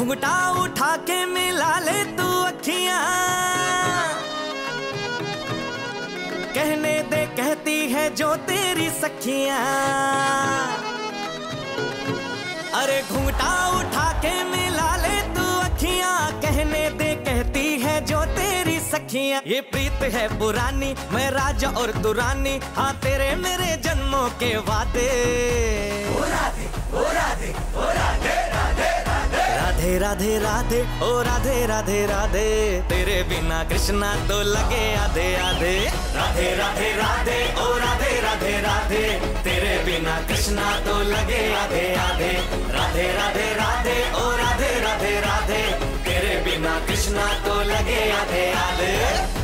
घुंघटा उठा के मिला ले तू अखियां, कहने दे कहती है जो तेरी सखियां। अरे घुंघटा उठा के मिला ले तू अखियां, कहने दे कहती है जो तेरी सखियां। ये प्रीत है पुरानी, मैं राजा और तू रानी, हाँ तेरे मेरे जन्मों के वादे। ओ राधे ओ राधे ओ राधे राधे राधे राधे राधे ओ राधे राधे राधे, तेरे बिना कृष्णा तो लगे आधे आधे। राधे राधे राधे ओ राधे राधे राधे, तेरे बिना कृष्णा तो लगे आधे आधे। राधे राधे राधे ओ राधे राधे राधे, तेरे बिना कृष्णा तो लगे आधे आधे।